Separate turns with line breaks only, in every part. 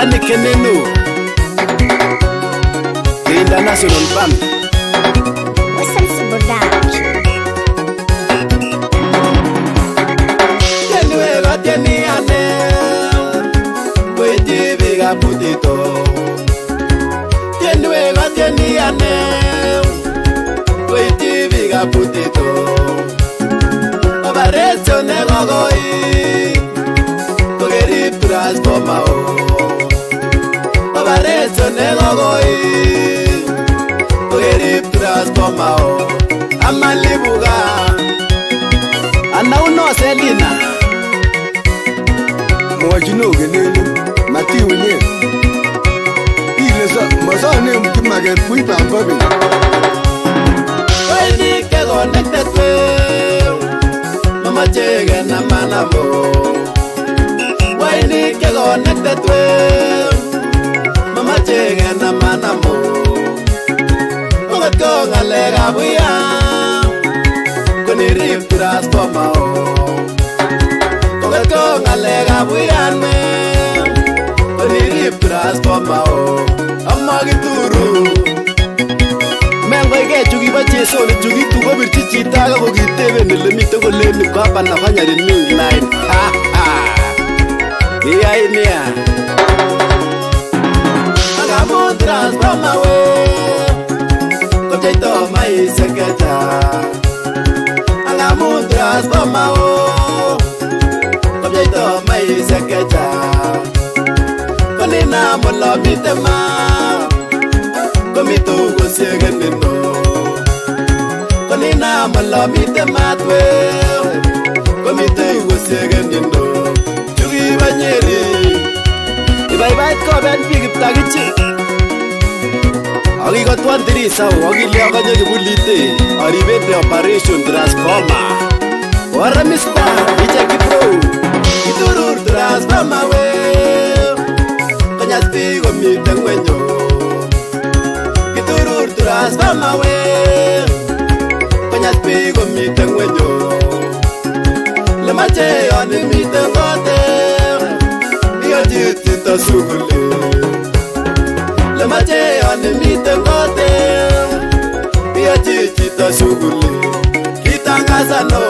Yani Kenene, the international band.
What's production?
Kenene got Kenene, Kweti biga putito. Kenene got Kenene, Kweti biga putito. Obareto negogoi, Togeri transforma o. Obareto negogoi, Togeri transforma o. Amalibuga, Anauno Selina.
Mwajino Kenene, Mati Unye. Ilesa, Masane Mkimagen Puipa Mbabi.
Wedi ke connected way, Mama Jega na manamo. Wedi ke connected way, Mama Jega na manamo. Ogatko ngalega buya, kuni rip transforma o. Ogatko ngalega buya me, kuni rip transforma o. Amagituru. Mengoike chuki bache solo chuki tuko birchi chita ko kitebe nilimite ko leni ko hapa nafanya renew line. Iya ini ya. Agamu transforma we. Ko jaito mai seketa. Agamu transforma o. Ko jaito mai seketa. Ko nina molo mitema. Komito go segenendo, konina malamite matwe. Komito go segenendo, chugi banyeri. Ibai ko ben big tagichi. Agi ko 23 sao, agi liya ka je bulite. Aribete operation transformer. Ora mista, icheki pro. Iturur transformer we. Kanyasti go mi tengwenyo. Transforma we, kanya spigo mitengwenyo. Le mache oni mitengote, iyo jiti to sugule. Le mache oni mitengote, iyo jiti to sugule. Kitangaza no,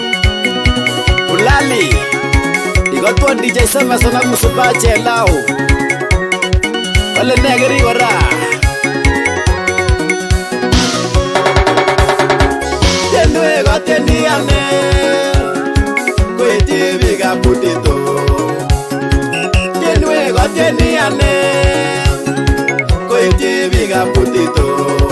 ulali. Igo tuwa DJ Sama sana musubache lao. Wale negeri wara. Kenene got Kenene, Kweti biga putito. Kenene got Kenene, Kweti biga putito.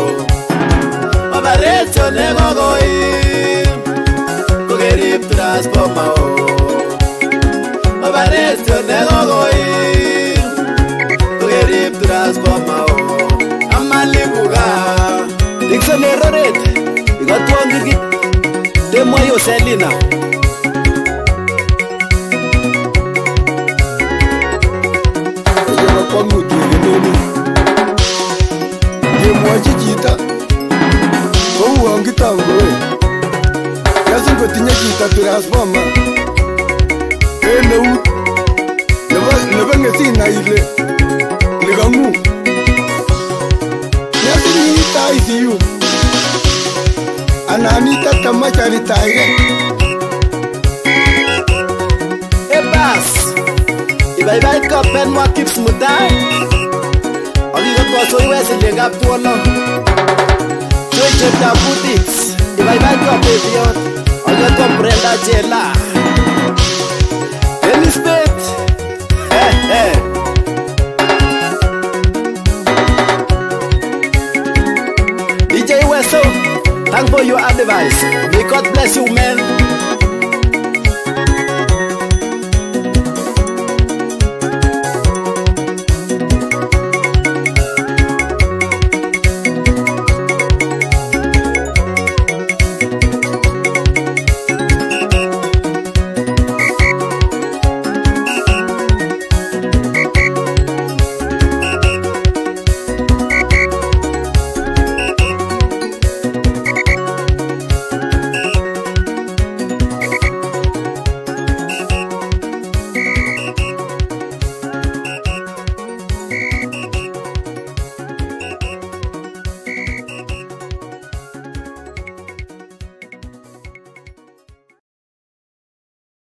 Obareto negogoi, Kogeri transforma o. Obareto negogoi, Kogeri transforma o. Amalibuga, Dixon errorete. Gatuangigi demo yo Selina.
Ejaba kwa mutu Kenene. Demo chijita. Kwa uangita ngoe. Yasi mpotinya kita transforma. Kene u. Neba ngesi na ile. Ligangu. Yasi ni ita ICU. Ananita tamachari taiga.
Ebas, ibai ko pen mo kips mudai. Agi ko so iwes lenga tuolo. Choche ta putits, ibai ko pepiot. Agi ko prenda chela. Elisbeth, DJ Weso. Thank for your advice. May God bless you, man.